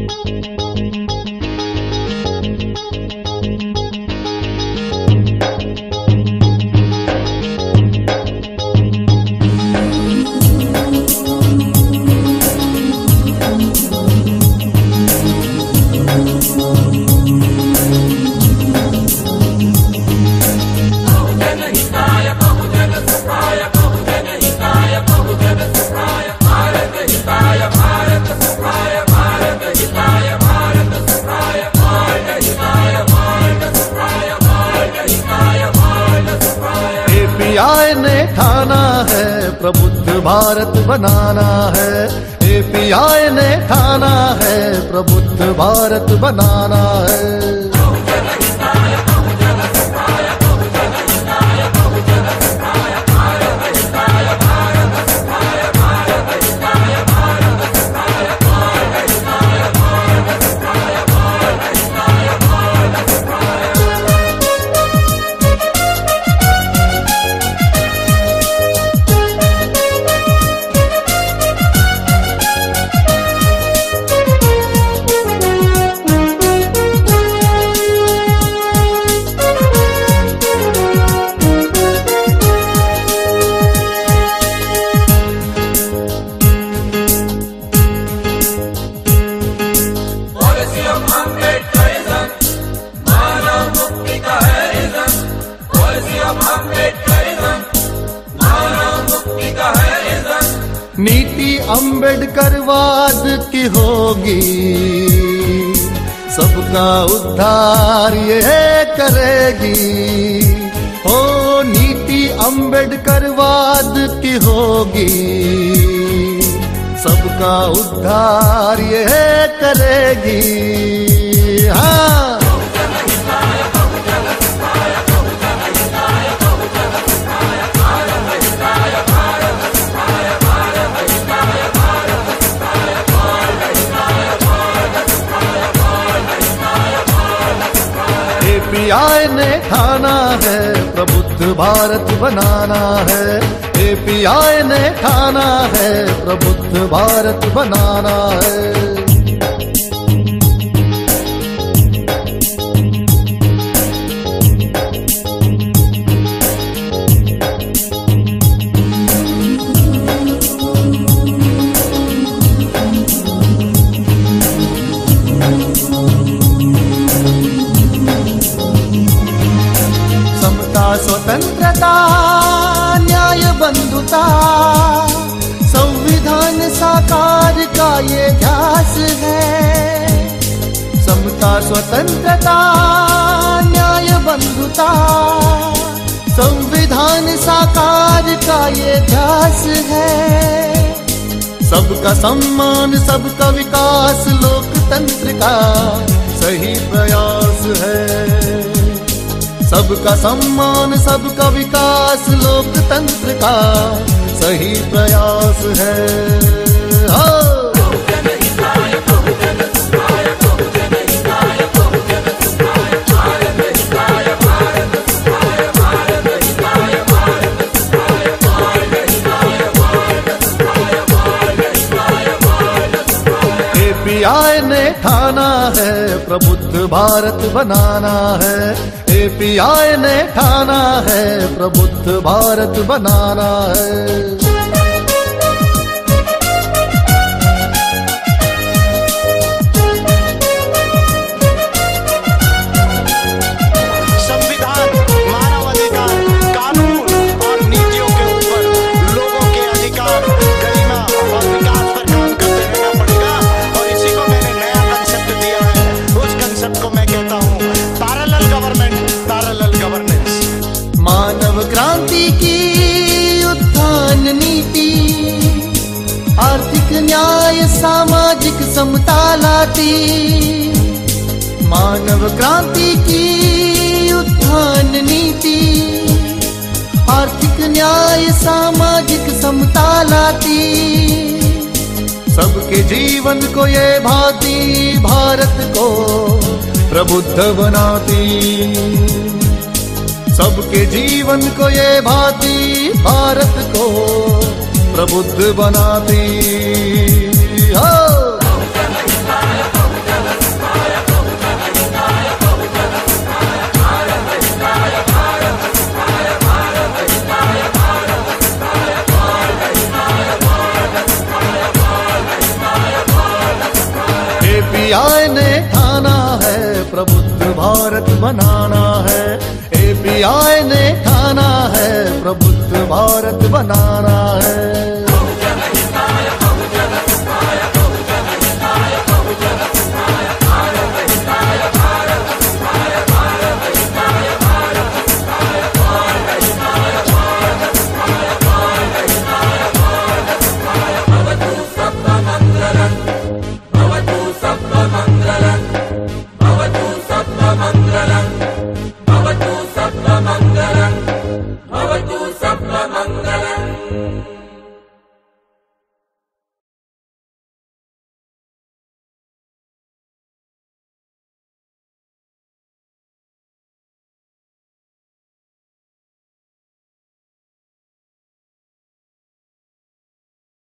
API ने ठाना है प्रबुद्ध भारत बनाना है। एपीआई ने ठाना है प्रबुद्ध भारत बनाना है। नीति अम्बेडकरवाद की होगी, सबका उद्धार ये करेगी। ओ नीति अम्बेडकरवाद की होगी, सबका उद्धार ये करेगी। हाँ एपीआई ने ठाना है प्रबुद्ध भारत बनाना है। एपीआई ने ठाना है प्रबुद्ध भारत बनाना है। स्वतंत्रता न्याय बंधुता संविधान साकार का ये ध्यास है। समता स्वतंत्रता न्याय बंधुता संविधान साकार का ये ध्यास है। सबका सम्मान सबका विकास लोकतंत्र का सही प्रयास है। सबका सम्मान सबका विकास लोकतंत्र का सही प्रयास है। हाँ एपीआई ने ठाना है प्रबुद्ध भारत बनाना है। एपीआई ने ठाना है प्रबुद्ध भारत बनाना है। क्रांति की उत्थान नीति आर्थिक न्याय सामाजिक समता लाती। मानव क्रांति की उत्थान नीति आर्थिक न्याय सामाजिक समता लाती। सबके जीवन को ये भाती भारत को प्रबुद्ध बनाती। सबके जीवन को ये भाती भारत को प्रबुद्ध बनाती। हो एपीआई ने ठाना है प्रबुद्ध भारत बनाना है। एपीआई ने ठाना है प्रबुद्ध भारत बनाना है।